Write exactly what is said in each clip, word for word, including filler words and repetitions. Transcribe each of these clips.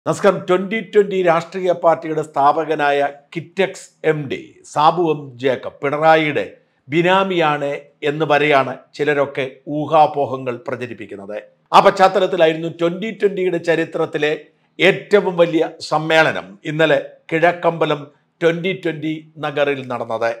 നമസ്കാരം. Twenty twenty രാഷ്ട്രീയ പാർട്ടിയുടെ സ്ഥാപകനായ Kitex M D Sabu M Jacob പിണറായിയുടെ ബിനാമിയാണ് എന്ന് വരെയാണ് ചിലരൊക്കെ ഊഹാപോഹങ്ങൾ പ്രചരിപ്പിക്കുന്നത്. ആ പശ്ചാത്തലത്തിലായിരുന്നു ട്വന്റി ട്വന്റിയുടെ ചരിത്രത്തിലെ ഏറ്റവും വലിയ സമ്മേളനം ഇന്നലെ കിഴക്കമ്പലം ട്വന്റി ട്വന്റി നഗറിൽ നടന്നത്.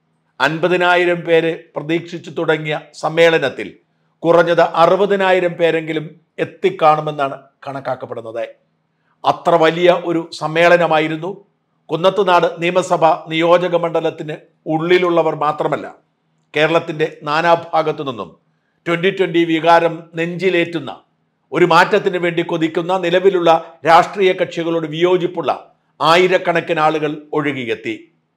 അൻപതിനായിരം പേര് പ്രതീക്ഷിച്ചു തുടങ്ങിയ സമ്മേളനത്തിൽ കുറഞ്ഞത് അറുപതിനായിരം പേരെങ്കിലും എത്തിക്കാണുമെന്നാണ് കണക്കാക്കപ്പെടുന്നത്. അത്ര വലിയ ഒരു സമ്മേളനമായിരുന്നു. കുന്നത്തുനാട് നിയമസഭ നിയോജക മണ്ഡലത്തിന് ഉള്ളിലുള്ളവർ മാത്രമല്ല, കേരളത്തിൻ്റെ നാനാഭാഗത്തു നിന്നും ട്വൻ്റി ട്വൻ്റി വികാരം നെഞ്ചിലേറ്റുന്ന, ഒരു മാറ്റത്തിന് വേണ്ടി കൊതിക്കുന്ന, നിലവിലുള്ള രാഷ്ട്രീയ കക്ഷികളോട് വിയോജിപ്പുള്ള ആയിരക്കണക്കിന് ആളുകൾ ഒഴുകിയെത്തി.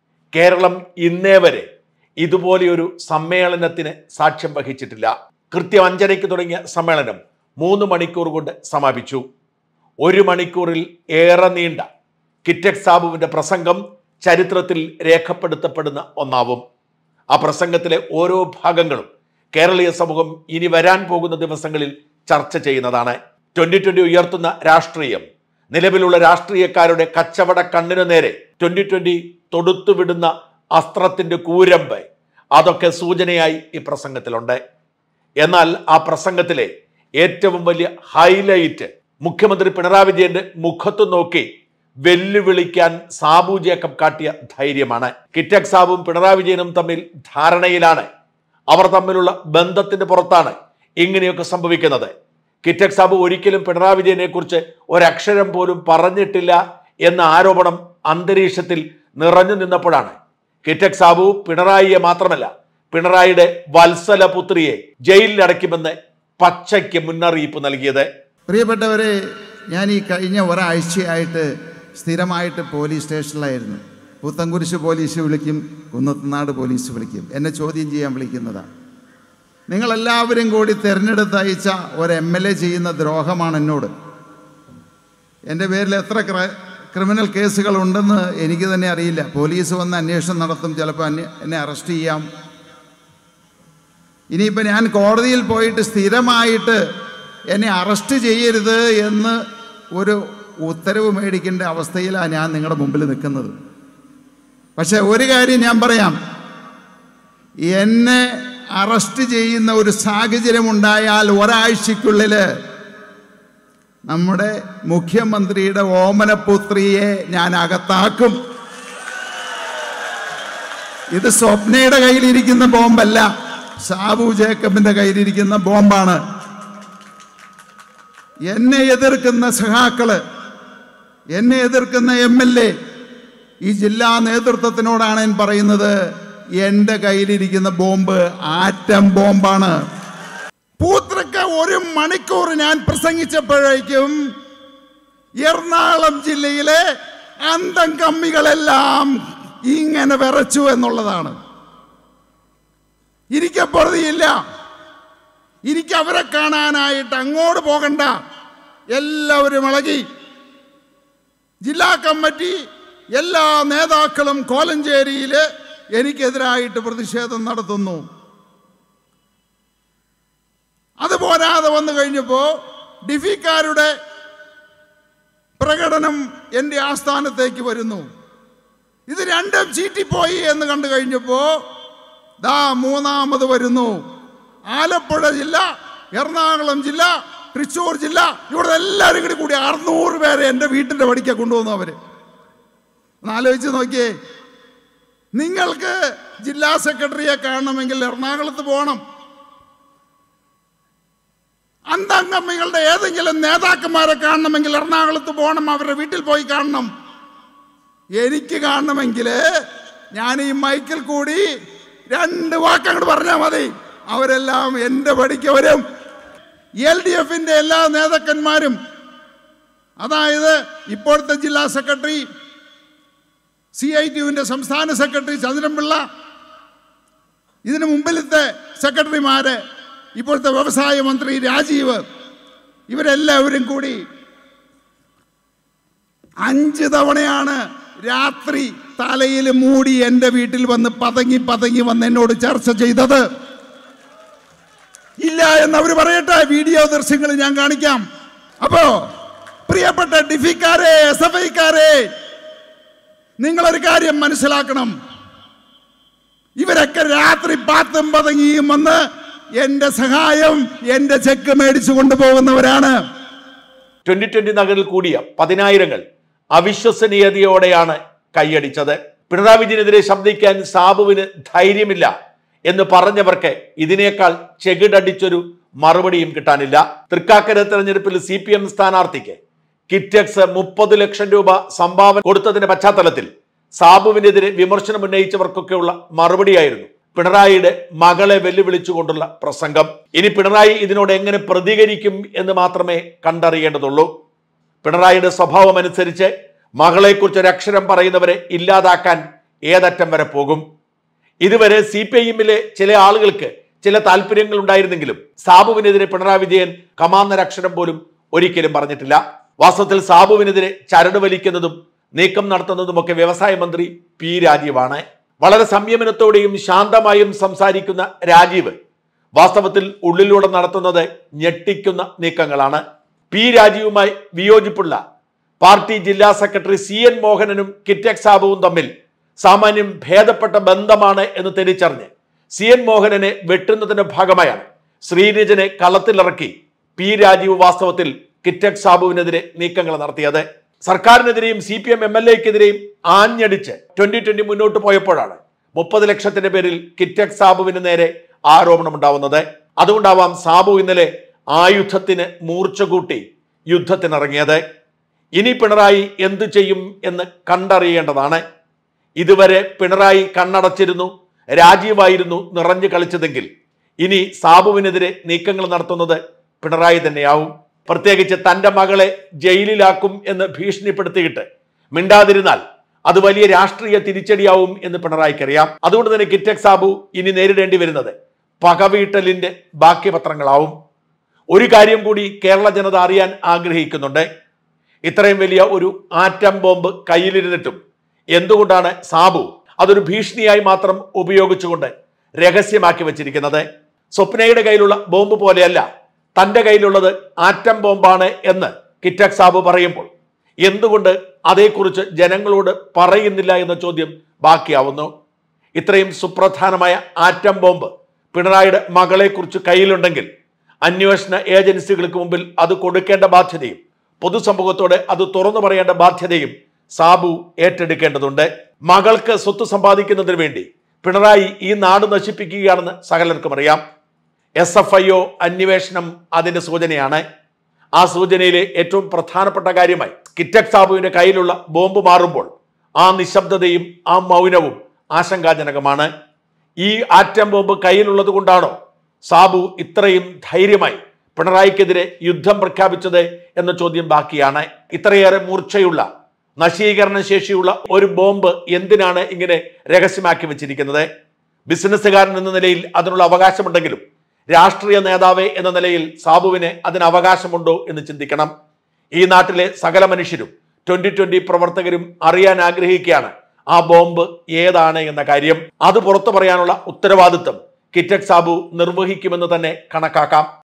കേരളം ഇന്നേ വരെ ഇതുപോലെയൊരു സമ്മേളനത്തിന് സാക്ഷ്യം വഹിച്ചിട്ടില്ല. കൃത്യം അഞ്ചരയ്ക്ക് തുടങ്ങിയ സമ്മേളനം മൂന്ന് മണിക്കൂർ കൊണ്ട് സമാപിച്ചു. ഒരു മണിക്കൂറിൽ ഏറെ നീണ്ട കിറ്റക്സ് സാബുവിൻ്റെ പ്രസംഗം ചരിത്രത്തിൽ രേഖപ്പെടുത്തപ്പെടുന്ന ഒന്നാവും. ആ പ്രസംഗത്തിലെ ഓരോ ഭാഗങ്ങളും കേരളീയ സമൂഹം ഇനി വരാൻ പോകുന്ന ദിവസങ്ങളിൽ ചർച്ച ചെയ്യുന്നതാണ്. ട്വൻ്റി ട്വൻ്റി ഉയർത്തുന്ന രാഷ്ട്രീയം, നിലവിലുള്ള രാഷ്ട്രീയക്കാരുടെ കച്ചവട കണ്ണിനു നേരെ ട്വൻ്റി ട്വൻ്റി തൊടുത്തുവിടുന്ന അസ്ത്രത്തിൻ്റെ കൂരമ്പ്, അതൊക്കെ സൂചനയായി ഈ പ്രസംഗത്തിലുണ്ട്. എന്നാൽ ആ പ്രസംഗത്തിലെ ഏറ്റവും വലിയ ഹൈലൈറ്റ് മുഖ്യമന്ത്രി പിണറായി വിജയന്റെ മുഖത്ത് നോക്കി വെല്ലുവിളിക്കാൻ സാബു ജേക്കബ് കാട്ടിയ ധൈര്യമാണ്. കിറ്റക്സ് സാബുവും പിണറായി വിജയനും തമ്മിൽ ധാരണയിലാണ്. അവർ തമ്മിലുള്ള ബന്ധത്തിന്റെ പുറത്താണ് ഇങ്ങനെയൊക്കെ സംഭവിക്കുന്നത്. കിറ്റക്സ് സാബു ഒരിക്കലും പിണറായി വിജയനെ കുറിച്ച് ഒരക്ഷരം പോലും പറഞ്ഞിട്ടില്ല എന്ന ആരോപണം അന്തരീക്ഷത്തിൽ നിറഞ്ഞു നിന്നപ്പോഴാണ് കിറ്റക്സ് സാബു പിണറായിയെ മാത്രമല്ല, പിണറായിയുടെ വത്സല പുത്രിയെ ജയിലിൽ അടയ്ക്കുമെന്ന് പച്ചയ്ക്ക് മുന്നറിയിപ്പ് നൽകിയത്. പ്രിയപ്പെട്ടവരെ, ഞാൻ ഈ കഴിഞ്ഞ ഒരാഴ്ചയായിട്ട് സ്ഥിരമായിട്ട് പോലീസ് സ്റ്റേഷനിലായിരുന്നു. പുത്തൻകുരിശ് പോലീസ് വിളിക്കും, കുന്നത്തുനാട് പോലീസ് വിളിക്കും, എന്നെ ചോദ്യം ചെയ്യാൻ വിളിക്കുന്നതാണ്. നിങ്ങളെല്ലാവരും കൂടി തിരഞ്ഞെടുത്ത് അയച്ച ഒരു എം എൽ എ ചെയ്യുന്ന ദ്രോഹമാണ് എന്നോട്. എൻ്റെ പേരിൽ എത്ര ക്രിമിനൽ കേസുകൾ ഉണ്ടെന്ന് എനിക്ക് തന്നെ അറിയില്ല. പോലീസ് വന്ന് അന്വേഷണം നടത്തും, ചിലപ്പോൾ എന്നെ അറസ്റ്റ് ചെയ്യാം. ഇനിയിപ്പോൾ ഞാൻ കോടതിയിൽ പോയിട്ട് സ്ഥിരമായിട്ട് എന്നെ അറസ്റ്റ് ചെയ്യരുത് എന്ന് ഒരു ഉത്തരവ് മേടിക്കേണ്ട അവസ്ഥയിലാണ് ഞാൻ നിങ്ങളുടെ മുമ്പിൽ നിൽക്കുന്നത്. പക്ഷെ ഒരു കാര്യം ഞാൻ പറയാം, എന്നെ അറസ്റ്റ് ചെയ്യുന്ന ഒരു സാഹചര്യം ഉണ്ടായാൽ ഒരാഴ്ചക്കുള്ളിൽ നമ്മുടെ മുഖ്യമന്ത്രിയുടെ ഓമനപുത്രിയെ ഞാൻ അകത്താക്കും. ഇത് സ്വപ്നയുടെ കയ്യിലിരിക്കുന്ന ബോംബല്ല, സാബു ജേക്കബിൻ്റെ കയ്യിലിരിക്കുന്ന ബോംബാണ്. എന്നെ എതിർക്കുന്ന സഖാക്കള്, എന്നെ എതിർക്കുന്ന എം എൽ എ, ഈ ജില്ലാ നേതൃത്വത്തിനോടാണ് ഞാൻ പറയുന്നത്, എൻ്റെ കയ്യിലിരിക്കുന്ന ബോംബ് ആറ്റം ബോംബാണ്. പൂത്രക്ക ഒരു മണിക്കൂർ ഞാൻ പ്രസംഗിച്ചപ്പോഴേക്കും എറണാകുളം ജില്ലയിലെ അന്തം കമ്മികളെല്ലാം ഇങ്ങനെ വിറച്ചു എന്നുള്ളതാണ്. ഇരിക്കപ്പുറതിയില്ല, എനിക്ക് അവരെ കാണാനായിട്ട് അങ്ങോട്ട് പോകണ്ട, എല്ലാവരും ഇളകി. ജില്ലാ കമ്മിറ്റി എല്ലാ നേതാക്കളും കോലഞ്ചേരിയിൽ എനിക്കെതിരായിട്ട് പ്രതിഷേധം നടത്തുന്നു. അതുപോരാതെ വന്നു കഴിഞ്ഞപ്പോൾ ഡിഫിക്കാരുടെ പ്രകടനം എൻ്റെ ആസ്ഥാനത്തേക്ക് വരുന്നു. ഇത് രണ്ടും ചീറ്റിപ്പോയി എന്ന് കണ്ടു കഴിഞ്ഞപ്പോൾ ദാ മൂന്നാമത് വരുന്നു. ആലപ്പുഴ ജില്ല, എറണാകുളം ജില്ല, തൃശ്ശൂർ ജില്ല, ഇവിടെ എല്ലാവരും കൂടി കൂടി അറുന്നൂറ് പേരെ എൻ്റെ വീട്ടിൻ്റെ പടിക്കാൻ കൊണ്ടുവന്നു. അവർ ഒന്ന് ആലോചിച്ച് നോക്കിയേ, നിങ്ങൾക്ക് ജില്ലാ സെക്രട്ടറിയെ കാണണമെങ്കിൽ എറണാകുളത്ത് പോകണം, അന്തംഗമ്മികളുടെ ഏതെങ്കിലും നേതാക്കന്മാരെ കാണണമെങ്കിൽ എറണാകുളത്ത് പോകണം, അവരുടെ വീട്ടിൽ പോയി കാണണം. എനിക്ക് കാണണമെങ്കിൽ ഞാൻ ഈ മൈക്കിൽ കൂടി രണ്ട് വാക്കങ്ങോട്ട് പറഞ്ഞാൽ മതി, അവരെല്ലാം എൻ്റെ പടിക്ക് വരും. എൽ ഡി എഫിൻ്റെ എല്ലാ നേതാക്കന്മാരും, അതായത് ഇപ്പോഴത്തെ ജില്ലാ സെക്രട്ടറി, സി ഐ ടി യുവിൻ്റെ സംസ്ഥാന സെക്രട്ടറി ചന്ദ്രൻപിള്ള, ഇതിനു മുമ്പിലത്തെ സെക്രട്ടറിമാര്, ഇപ്പോഴത്തെ വ്യവസായ മന്ത്രി രാജീവ്, ഇവരെല്ലാവരും കൂടി അഞ്ച് തവണയാണ് രാത്രി തലയിൽ മൂടി എൻ്റെ വീട്ടിൽ വന്ന് പതങ്ങി പതങ്ങി വന്ന് എന്നോട് ചർച്ച ചെയ്തത്. ഇല്ല എന്നവർ പറയട്ടെ, വീഡിയോ ദൃശ്യങ്ങൾ ഞാൻ കാണിക്കാം. അപ്പോ പ്രിയപ്പെട്ട ഡിഫിക്കാരെ, എസ് എഫ് ഐക്കാരെ, നിങ്ങളൊരു കാര്യം മനസ്സിലാക്കണം. ഇവരൊക്കെ രാത്രി പാത്തും പതുങ്ങിയും വന്ന് എന്റെ സഹായം, എന്റെ ചെക്ക് മേടിച്ചു കൊണ്ടുപോകുന്നവരാണ്. ട്വന്റി ട്വന്റി നഗറിൽ കൂടിയ പതിനായിരങ്ങൾ അവിശ്വസനീയതയോടെയാണ് കൈയടിച്ചത്. പിണറായി വിജയനെതിരെ ശബ്ദിക്കാൻ സാബുവിന് ധൈര്യമില്ല എന്ന് പറഞ്ഞവർക്ക് ഇതിനേക്കാൾ ചെകിടടിച്ചൊരു മറുപടിയും കിട്ടാനില്ല. തൃക്കാക്കര തെരഞ്ഞെടുപ്പിൽ സി പി എം സ്ഥാനാർത്ഥിക്ക് കിറ്റക്സ് മുപ്പത് ലക്ഷം രൂപ സംഭാവന കൊടുത്തതിന്റെ പശ്ചാത്തലത്തിൽ സാബുവിനെതിരെ വിമർശനം ഉന്നയിച്ചവർക്കൊക്കെയുള്ള മറുപടിയായിരുന്നു പിണറായിയുടെ മകളെ വെല്ലുവിളിച്ചുകൊണ്ടുള്ള പ്രസംഗം. ഇനി പിണറായി ഇതിനോട് എങ്ങനെ പ്രതികരിക്കും എന്ന് മാത്രമേ കണ്ടറിയേണ്ടതുള്ളൂ. പിണറായിയുടെ സ്വഭാവം അനുസരിച്ച് മകളെക്കുറിച്ച് ഒരക്ഷരം പറയുന്നവരെ ഇല്ലാതാക്കാൻ ഏതറ്റം വരെ പോകും. ഇതുവരെ സി പി ഐ എമ്മിലെ ചില ആളുകൾക്ക് ചില താല്പര്യങ്ങൾ ഉണ്ടായിരുന്നെങ്കിലും സാബുവിനെതിരെ പിണറായി വിജയൻ കമാന്നൊരക്ഷരം പോലും ഒരിക്കലും പറഞ്ഞിട്ടില്ല. വാസ്തവത്തിൽ സാബുവിനെതിരെ ചരട് വലിക്കുന്നതും നീക്കം നടത്തുന്നതുമൊക്കെ വ്യവസായ മന്ത്രി പി രാജീവാണ്. വളരെ സംയമനത്തോടെയും ശാന്തമായും സംസാരിക്കുന്ന രാജീവ് വാസ്തവത്തിൽ ഉള്ളിലൂടെ നടത്തുന്നത് ഞെട്ടിക്കുന്ന നീക്കങ്ങളാണ്. പി രാജീവുമായി വിയോജിപ്പുള്ള പാർട്ടി ജില്ലാ സെക്രട്ടറി സി എൻ മോഹനനും കിറ്റക്സ് സാബുവും തമ്മിൽ സാമാന്യം ഭേദപ്പെട്ട ബന്ധമാണ് എന്ന് തിരിച്ചറിഞ്ഞ് സി എൻ മോഹനനെ വെട്ടുന്നതിന്റെ ഭാഗമായാണ് ശ്രീനിജനെ കളത്തിലിറക്കി പി രാജീവ് വാസ്തവത്തിൽ കിറ്റക്സ് സാബുവിനെതിരെ നീക്കങ്ങൾ നടത്തിയത്. സർക്കാരിനെതിരെയും C P M M L എക്കെതിരെയും ആഞ്ഞടിച്ച് ട്വന്റി ട്വന്റി മുന്നോട്ട് പോയപ്പോഴാണ് മുപ്പത് ലക്ഷത്തിന്റെ പേരിൽ കിറ്റക്സ് സാബുവിന് നേരെ ആരോപണമുണ്ടാവുന്നത്. അതുകൊണ്ടാവാം സാബു ഇന്നലെ ആയുധത്തിന് മൂർച്ച കൂട്ടി യുദ്ധത്തിനിറങ്ങിയത്. ഇനി പിണറായി എന്തു ചെയ്യും എന്ന് കണ്ടറിയേണ്ടതാണ്. ഇതുവരെ പിണറായി കണ്ണടച്ചിരുന്നു, രാജീവായിരുന്നു നിറഞ്ഞു കളിച്ചതെങ്കിൽ ഇനി സാബുവിനെതിരെ നീക്കങ്ങൾ നടത്തുന്നത് പിണറായി തന്നെയാവും. പ്രത്യേകിച്ച് തൻ്റെ മകളെ ജയിലിലാക്കും എന്ന് ഭീഷണിപ്പെടുത്തിയിട്ട് മിണ്ടാതിരുന്നാൽ അത് വലിയ രാഷ്ട്രീയ തിരിച്ചടിയാവും എന്ന് പിണറായിക്കറിയാം. അതുകൊണ്ട് തന്നെ കിറ്റക്സ് സാബു ഇനി നേരിടേണ്ടി വരുന്നത് പകവീട്ടലിന്റെ ബാക്കി പത്രങ്ങളാവും. ഒരു കാര്യം കൂടി കേരള ജനത അറിയാൻ ആഗ്രഹിക്കുന്നുണ്ട്. ഇത്രയും വലിയ ഒരു ആറ്റം ബോംബ് കയ്യിലിരുന്നിട്ടും എന്തുകൊണ്ടാണ് സാബു അതൊരു ഭീഷണിയായി മാത്രം ഉപയോഗിച്ചുകൊണ്ട് രഹസ്യമാക്കി വെച്ചിരിക്കുന്നത്? സ്വപ്നയുടെ കയ്യിലുള്ള ബോംബ് പോലെയല്ല തൻ്റെ കയ്യിലുള്ളത് ആറ്റം ബോംബാണ് എന്ന് കിറ്റക്സ് സാബു പറയുമ്പോൾ എന്തുകൊണ്ട് അതേക്കുറിച്ച് ജനങ്ങളോട് പറയുന്നില്ല എന്ന ചോദ്യം ബാക്കിയാവുന്നു. ഇത്രയും സുപ്രധാനമായ ആറ്റം ബോംബ് പിണറായിയുടെ മകളെക്കുറിച്ച് കയ്യിലുണ്ടെങ്കിൽ അന്വേഷണ ഏജൻസികൾക്ക് മുമ്പിൽ അത് കൊടുക്കേണ്ട ബാധ്യതയും പൊതുസമൂഹത്തോടെ അത് തുറന്നു പറയേണ്ട ബാധ്യതയും സാബു ഏറ്റെടുക്കേണ്ടതുണ്ട്. മകൾക്ക് സ്വത്ത് സമ്പാദിക്കുന്നതിന് വേണ്ടി പിണറായി ഈ നാട് നശിപ്പിക്കുകയാണെന്ന് സകലർക്കും അറിയാം. എസ് എഫ് ഐ ഒ അന്വേഷണം അതിന്റെ സൂചനയാണ്. ആ സൂചനയിലെ ഏറ്റവും പ്രധാനപ്പെട്ട കാര്യമായി കിറ്റക്സ് സാബുവിന്റെ കയ്യിലുള്ള ബോംബ് മാറുമ്പോൾ ആ നിശബ്ദതയും ആ മൗനവും ആശങ്കാജനകമാണ്. ഈ ആറ്റം ബോംബ് കയ്യിലുള്ളത് കൊണ്ടാണോ സാബു ഇത്രയും ധൈര്യമായി പിണറായിക്കെതിരെ യുദ്ധം പ്രഖ്യാപിച്ചത് എന്ന ചോദ്യം ബാക്കിയാണ്. ഇത്രയേറെ മൂർച്ചയുള്ള നശീകരണ ശേഷിയുള്ള ഒരു ബോംബ് എന്തിനാണ് ഇങ്ങനെ രഹസ്യമാക്കി വെച്ചിരിക്കുന്നത്? ബിസിനസ്സുകാരൻ എന്ന നിലയിൽ അതിനുള്ള അവകാശമുണ്ടെങ്കിലും രാഷ്ട്രീയ നേതാവ് എന്ന നിലയിൽ സാബുവിന് അതിന് അവകാശമുണ്ടോ എന്ന് ചിന്തിക്കണം. ഈ നാട്ടിലെ സകല മനുഷ്യരും ട്വന്റി ട്വന്റി പ്രവർത്തകരും അറിയാൻ ആഗ്രഹിക്കുകയാണ് ആ ബോംബ് ഏതാണ് എന്ന കാര്യം. അത് പുറത്തു പറയാനുള്ള ഉത്തരവാദിത്വം കിറ്റക്സ് സാബു നിർവഹിക്കുമെന്ന് തന്നെ കണക്കാക്കാം.